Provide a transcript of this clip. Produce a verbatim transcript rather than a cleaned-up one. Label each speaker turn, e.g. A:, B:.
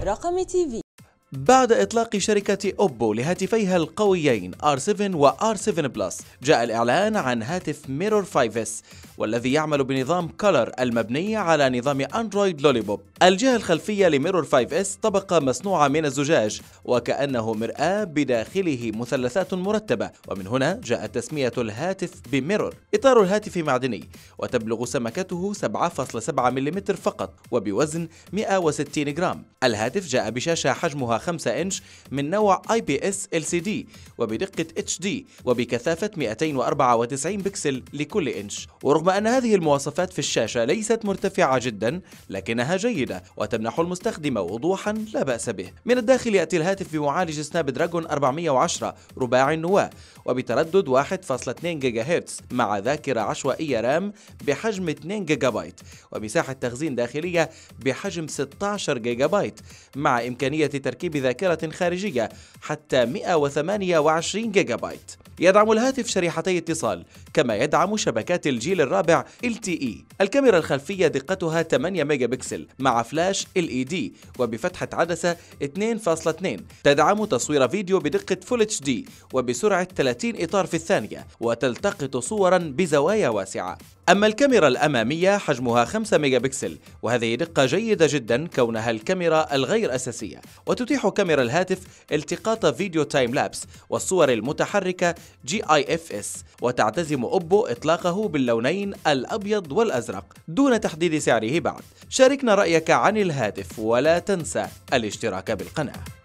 A: رقم تي في.
B: بعد إطلاق شركة أوبو لهاتفيها القويين آر سبعة و آر سبعة بلس، جاء الإعلان عن هاتف ميرور خمسة إس، والذي يعمل بنظام كولر المبني على نظام أندرويد لوليبوب. الجهة الخلفية لميرور خمسة إس طبقة مصنوعة من الزجاج، وكأنه مرآة بداخله مثلثات مرتبة، ومن هنا جاءت تسمية الهاتف بميرور. إطار الهاتف معدني، وتبلغ سمكته سبعة فاصلة سبعة ملم فقط، وبوزن مئة وستين جرام. الهاتف جاء بشاشة حجمها خمسة إنش من نوع آي بي إس إل سي دي، وبدقة اتش دي، وبكثافة مئتين وأربعة وتسعين بكسل لكل إنش. ورغم أن هذه المواصفات في الشاشة ليست مرتفعة جدا، لكنها جيدة وتمنح المستخدم وضوحا لا بأس به. من الداخل يأتي الهاتف بمعالج سناب دراجون أربعمئة وعشرة رباعي النواة، وبتردد واحد فاصلة اثنين جيجا هرتز، مع ذاكرة عشوائية رام بحجم اثنين جيجا بايت، ومساحة تخزين داخلية بحجم ستة عشر جيجا بايت، مع إمكانية تركيب ذاكرة خارجية حتى مئة وثمانية وعشرين جيجا بايت. يدعم الهاتف شريحتي اتصال، كما يدعم شبكات الجيل الرابع إل تي إي. الكاميرا الخلفية دقتها ثمانية ميجا بكسل مع فلاش إل إي دي، وبفتحة عدسة اثنين فاصلة اثنين. تدعم تصوير فيديو بدقة فول اتش دي وبسرعة ثلاثين إطار في الثانية، وتلتقط صورا بزوايا واسعة. أما الكاميرا الأمامية حجمها خمسة ميجا بكسل، وهذه دقة جيدة جدا كونها الكاميرا الغير أساسية، وتتيح كاميرا الهاتف التقاط فيديو تايم لابس والصور المتحركة جي آي إف إس. وتعتزم أوبو إطلاقه باللونين الأبيض والأزرق دون تحديد سعره بعد. شاركنا رأيك عن الهاتف، ولا تنسى الاشتراك بالقناة.